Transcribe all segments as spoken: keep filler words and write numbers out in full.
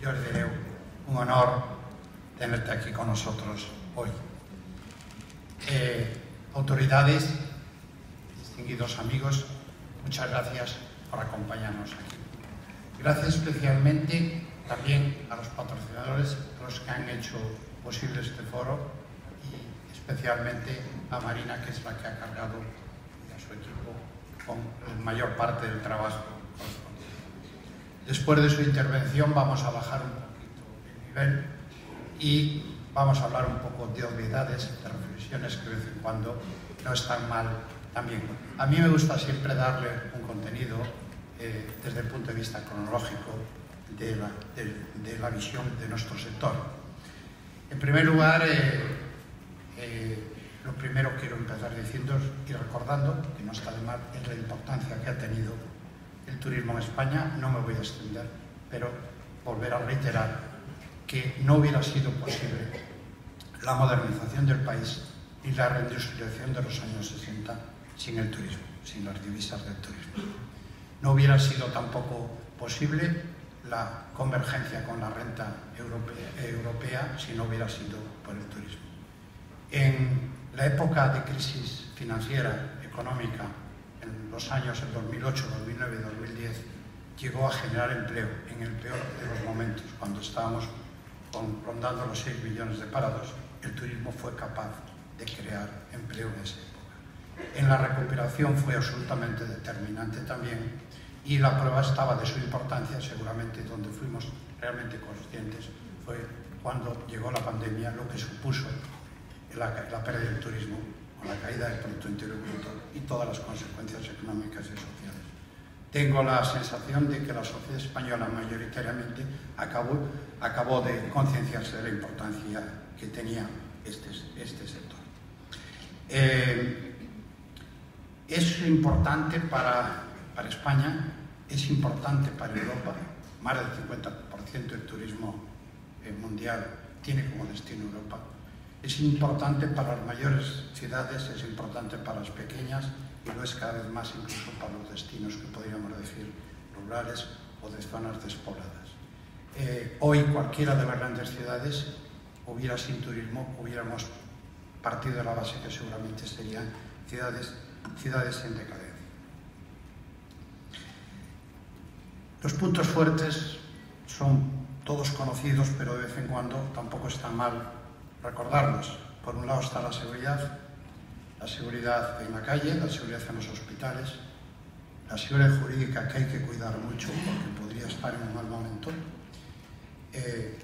Jordi Hereu, un honor tenerte aquí con nosotros hoy. Eh, autoridades, distinguidos amigos, muchas gracias por acompañarnos aquí. Gracias especialmente también a los patrocinadores, a los que han hecho posible este foro, y especialmente a Marina, que es la que ha cargado, y a su equipo con la mayor parte del trabajo. Después de su intervención vamos a bajar un poquito el nivel y vamos a hablar un poco de obviedades, de reflexiones que de vez en cuando no están mal también. A mí me gusta siempre darle un contenido eh, desde el punto de vista cronológico de la, de, de la visión de nuestro sector. En primer lugar, eh, eh, lo primero quiero empezar diciendo y recordando, que no está de mal, es la importancia que ha tenido el turismo en España. No me voy a extender, pero volver a reiterar que no hubiera sido posible la modernización del país y la reindustrialización de los años sesenta sin el turismo, sin las divisas del turismo. No hubiera sido tampoco posible la convergencia con la renta europea, europea si no hubiera sido por el turismo. En la época de crisis financiera, económica, en los años del dos mil ocho, dos mil nueve y dos mil diez, llegó a generar empleo en el peor de los momentos, cuando estábamos con, rondando los seis millones de parados. El turismo fue capaz de crear empleo en esa época. En la recuperación fue absolutamente determinante también, y la prueba estaba de su importancia, seguramente donde fuimos realmente conscientes fue cuando llegó la pandemia, lo que supuso la, la pérdida del turismo, con la caída del Producto Interior Bruto y todas las consecuencias económicas y sociales. Tengo la sensación de que la sociedad española mayoritariamente acabó, acabó de concienciarse de la importancia que tenía este, este sector. Eh, es importante para, para España, es importante para Europa. Más del cincuenta por ciento del turismo mundial tiene como destino Europa. Es importante para las mayores ciudades, es importante para las pequeñas, y lo es cada vez más incluso para los destinos que podríamos decir rurales o de zonas despobladas. Eh, hoy cualquiera de las grandes ciudades, hubiera sin turismo, hubiéramos partido de la base que seguramente serían ciudades, ciudades en decadencia. Los puntos fuertes son todos conocidos, pero de vez en cuando tampoco está mal recordarlos. Por un lado está la seguridad, la seguridad en la calle, la seguridad en los hospitales, la seguridad jurídica, que hay que cuidar mucho porque podría estar en un mal momento, eh,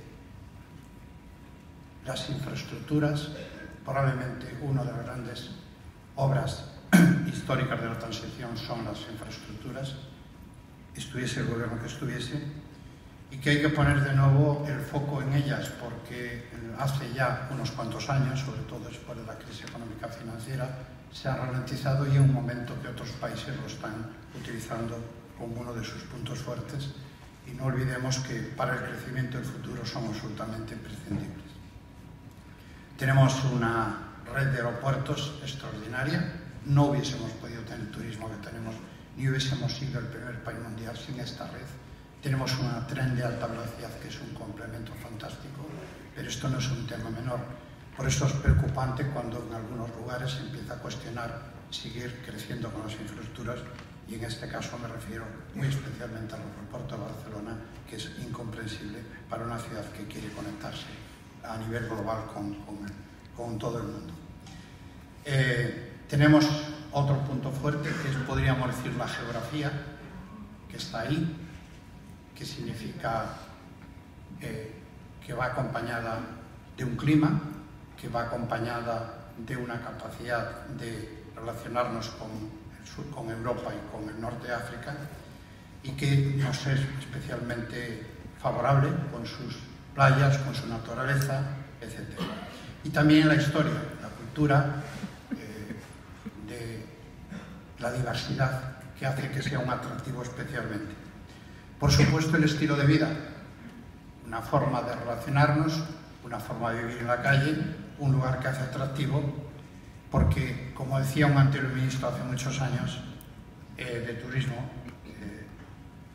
las infraestructuras, probablemente una de las grandes obras históricas de la transición son las infraestructuras, estuviese el gobierno que estuviese, y que hay que poner de nuevo el foco en ellas, porque hace ya unos cuantos años, sobre todo después de la crisis económica financiera, se ha ralentizado, y en un momento que otros países lo están utilizando como uno de sus puntos fuertes, y no olvidemos que para el crecimiento del futuro son absolutamente imprescindibles. Tenemos una red de aeropuertos extraordinaria, no hubiésemos podido tener el turismo que tenemos, ni hubiésemos sido el primer país mundial sin esta red. Tenemos una tren de alta velocidad que es un complemento fantástico, pero esto no es un tema menor. Por eso es preocupante cuando en algunos lugares se empieza a cuestionar seguir creciendo con las infraestructuras, y en este caso me refiero muy especialmente al aeropuerto de Barcelona, que es incomprensible para una ciudad que quiere conectarse a nivel global con, con, con todo el mundo. Eh, tenemos otro punto fuerte, que es, podríamos decir, la geografía, que está ahí, que significa eh, que va acompañada de un clima, que va acompañada de una capacidad de relacionarnos con, el sur, con Europa y con el norte de África, y que nos es especialmente favorable con sus playas, con su naturaleza, etcétera. Y también la historia, la cultura, eh, de la diversidad, que hace que sea un atractivo especialmente. Por supuesto, el estilo de vida, una forma de relacionarnos, una forma de vivir en la calle, un lugar que hace atractivo, porque, como decía un anterior ministro hace muchos años, eh, de turismo, eh,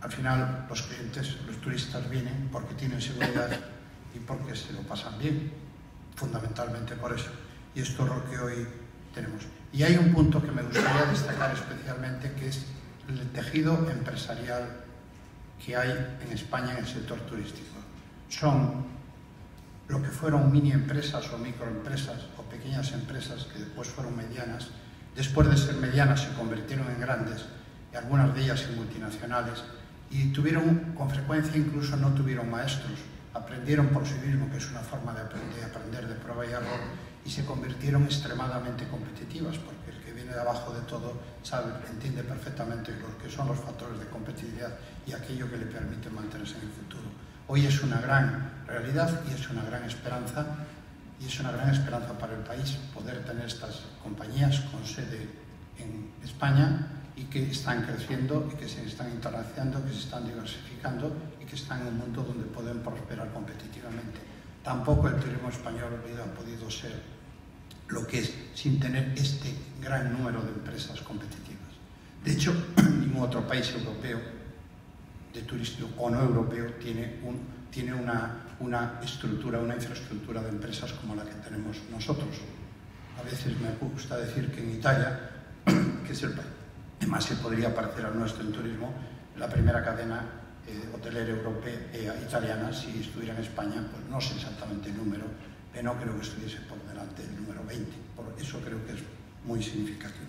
al final los clientes, los turistas vienen porque tienen seguridad y porque se lo pasan bien, fundamentalmente por eso. Y esto es lo que hoy tenemos. Y hay un punto que me gustaría destacar especialmente, que es el tejido empresarial que hay en España en el sector turístico. Son lo que fueron mini empresas o microempresas o pequeñas empresas que después fueron medianas. Después de ser medianas se convirtieron en grandes, y algunas de ellas en multinacionales, y tuvieron, con frecuencia incluso no tuvieron maestros, aprendieron por sí mismos, que es una forma de aprender, de aprender de prueba y error, y se convirtieron extremadamente competitivas, porque el que viene de abajo de todo sabe, entiende perfectamente lo que son los factores de competitividad y aquello que le permite mantenerse en el futuro. Hoy es una gran realidad y es una gran esperanza, y es una gran esperanza para el país poder tener estas compañías con sede en España y que están creciendo y que se están internacionalizando, que se están diversificando y que están en un mundo donde pueden prosperar competitivamente. Tampoco el turismo español ha podido ser lo que es sin tener este gran número de empresas competitivas. De hecho, ningún otro país europeo de turismo o no europeo tiene, un, tiene una, una estructura, una infraestructura de empresas como la que tenemos nosotros. A veces me gusta decir que en Italia, que es el país que más se podría parecer al nuestro en turismo, la primera cadena eh, hotelera europea, eh, italiana, si estuviera en España, pues no sé exactamente el número, pero no creo que estuviese por delante del número veinte. Por eso creo que es muy significativo.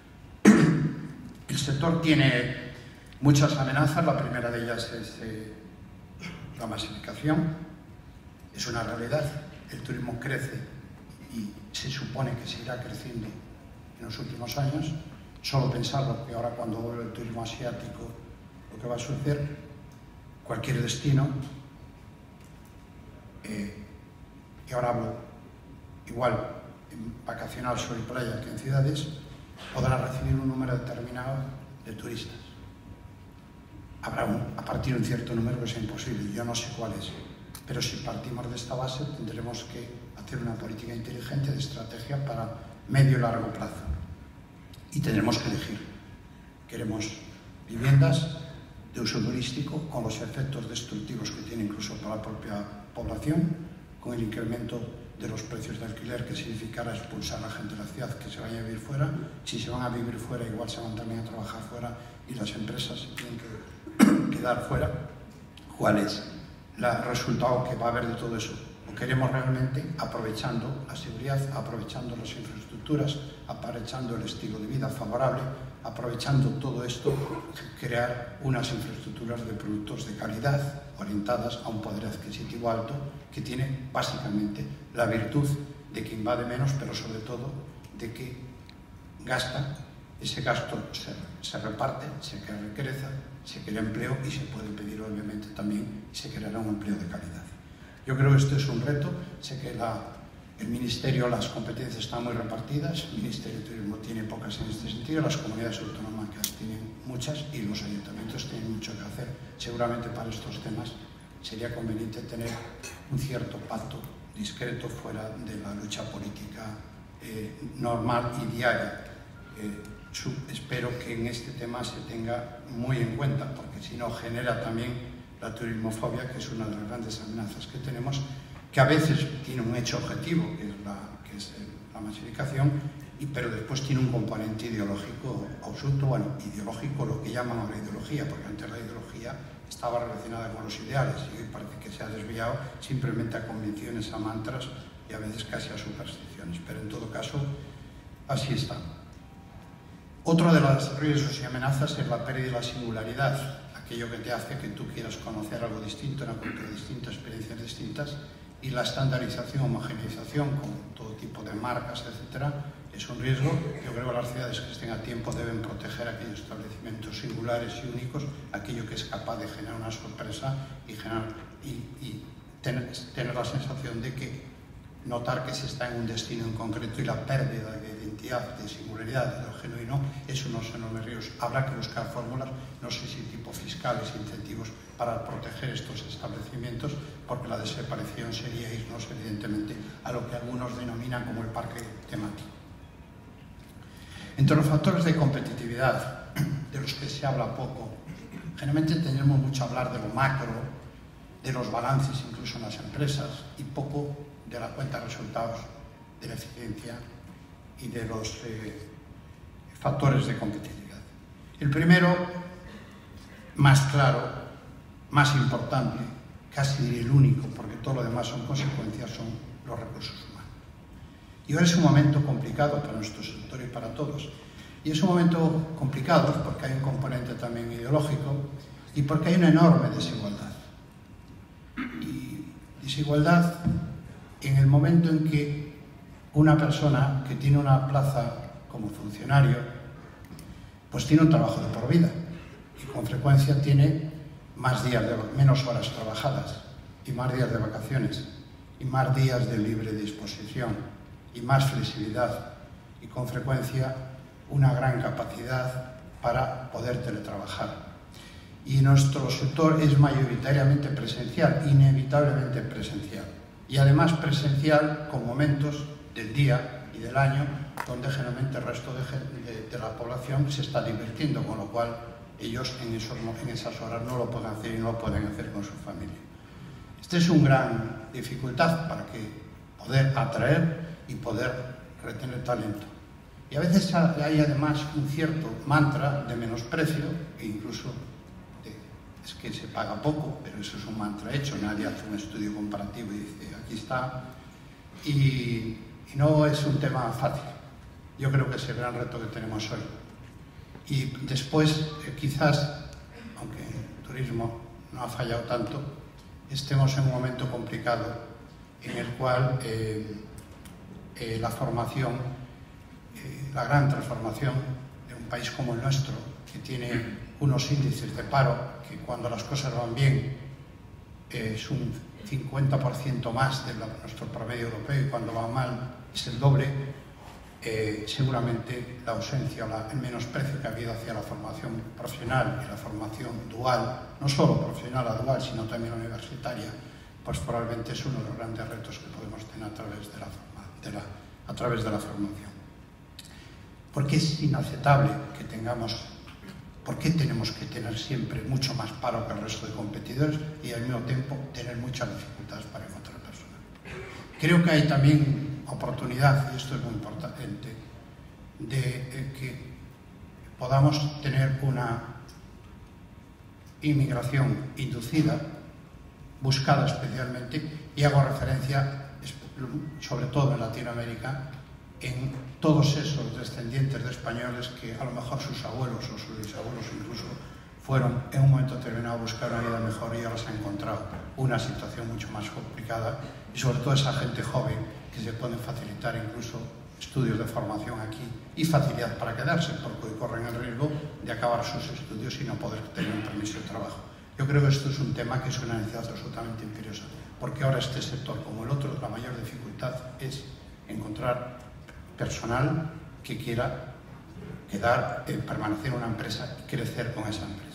El sector tiene muchas amenazas. La primera de ellas es eh, la masificación. Es una realidad. El turismo crece y se supone que seguirá creciendo en los últimos años. Solo pensarlo, que ahora cuando vuelve el turismo asiático, lo que va a suceder, cualquier destino, eh, y ahora hablo igual en vacacional sol y playa que en ciudades, podrá recibir un número determinado de turistas. Habrá un, a partir de un cierto número que sea imposible, yo no sé cuál es, pero si partimos de esta base tendremos que hacer una política inteligente de estrategia para medio y largo plazo. Y tendremos que elegir. Queremos viviendas de uso turístico con los efectos destructivos que tiene incluso para la propia población, con el incremento de los precios de alquiler que significará expulsar a la gente de la ciudad que se vaya a vivir fuera. Si se van a vivir fuera, igual se van también a trabajar fuera y las empresas se tienen que quedar fuera. ¿Cuál es el resultado que va a haber de todo eso? Lo queremos realmente aprovechando la seguridad, aprovechando las infraestructuras, aprovechando el estilo de vida favorable, aprovechando todo esto, crear unas infraestructuras de productos de calidad orientadas a un poder adquisitivo alto que tiene básicamente la virtud de que invade menos, pero sobre todo de que gasta, ese gasto se, se reparte, se crece, se crea empleo y se puede pedir obviamente también y se creará un empleo de calidad. Yo creo que esto es un reto. Sé que la, el Ministerio, las competencias están muy repartidas, el Ministerio de Turismo tiene pocas en este sentido, las comunidades autónomas tienen muchas y los ayuntamientos tienen mucho que hacer. Seguramente para estos temas sería conveniente tener un cierto pacto discreto fuera de la lucha política eh, normal y diaria. Eh, sub, espero que en este tema se tenga muy en cuenta, porque si no genera también la turismofobia, que es una de las grandes amenazas que tenemos, que a veces tiene un hecho objetivo, que es la, que es la masificación, y, pero después tiene un componente ideológico absoluto, bueno, ideológico, lo que llaman ahora ideología, porque antes la ideología estaba relacionada con los ideales, y hoy parece que se ha desviado simplemente a convicciones, a mantras, y a veces casi a supersticiones, pero en todo caso, así está. Otro de los riesgos y amenazas es la pérdida de la singularidad, aquello que te hace que tú quieras conocer algo distinto, una cultura distinta, experiencias distintas, y la estandarización, homogeneización con todo tipo de marcas, etcétera, es un riesgo. Yo creo que las ciudades que estén a tiempo deben proteger aquellos establecimientos singulares y únicos, aquello que es capaz de generar una sorpresa y, generar, y, y tener, tener la sensación de que notar que se está en un destino en concreto y la pérdida de identidad, de singularidad, de lo genuino, eso no son enormes riesgos. Habrá que buscar fórmulas, no sé si tipo fiscales, incentivos para proteger estos establecimientos, porque la desaparición sería irnos evidentemente a lo que algunos denominan como el parque temático. Entre los factores de competitividad, de los que se habla poco, Generalmente tenemos mucho a hablar de lo macro, de los balances incluso en las empresas y poco de la cuenta de resultados, de la eficiencia y de los eh, factores de competitividad. El primero, más claro, más importante, casi el único, porque todo lo demás son consecuencias, son los recursos humanos. Y ahora es un momento complicado para nuestro sector y para todos. Y es un momento complicado porque hay un componente también ideológico y porque hay una enorme desigualdad. Y desigualdad en el momento en que una persona que tiene una plaza como funcionario, pues tiene un trabajo de por vida y con frecuencia tiene más días de, menos horas trabajadas y más días de vacaciones y más días de libre disposición y más flexibilidad y con frecuencia una gran capacidad para poder teletrabajar. Y nuestro sector es mayoritariamente presencial, inevitablemente presencial. Y además presencial con momentos del día y del año donde generalmente el resto de, de, de la población se está divirtiendo, con lo cual ellos en, esos, en esas horas no lo pueden hacer y no lo pueden hacer con su familia. Esta es una gran dificultad para que poder atraer y poder retener talento. Y a veces hay además un cierto mantra de menosprecio, e incluso de, es que se paga poco, pero eso es un mantra hecho, nadie hace un estudio comparativo y dice, aquí está, y, y no es un tema fácil. Yo creo que es el gran reto que tenemos hoy. Y después, eh, quizás, aunque el turismo no ha fallado tanto, estemos en un momento complicado en el cual eh, eh, la formación, la gran transformación de un país como el nuestro, que tiene unos índices de paro que cuando las cosas van bien eh, es un cincuenta por ciento más de nuestro promedio europeo y cuando va mal es el doble, eh, seguramente la ausencia o la, el menosprecio que ha habido hacia la formación profesional y la formación dual, no solo profesional a dual, sino también universitaria, pues probablemente es uno de los grandes retos que podemos tener a través de la, de la, a través de la formación. Porque es inaceptable que tengamos, ¿por qué tenemos que tener siempre mucho más paro que el resto de competidores y al mismo tiempo tener muchas dificultades para encontrar personal? Creo que hay también oportunidad, y esto es muy importante, de, de que podamos tener una inmigración inducida, buscada especialmente, y hago referencia, sobre todo en Latinoamérica, en todos esos descendientes de españoles que a lo mejor sus abuelos o sus bisabuelos incluso fueron en un momento determinado a buscar una vida mejor y ahora se ha encontrado una situación mucho más complicada y sobre todo esa gente joven que se pueden facilitar incluso estudios de formación aquí y facilidad para quedarse porque hoy corren el riesgo de acabar sus estudios y no poder tener un permiso de trabajo. Yo creo que esto es un tema que es una necesidad absolutamente imperiosa porque ahora este sector como el otro la mayor dificultad es encontrar personal que quiera quedar, eh, permanecer en una empresa y crecer con esa empresa.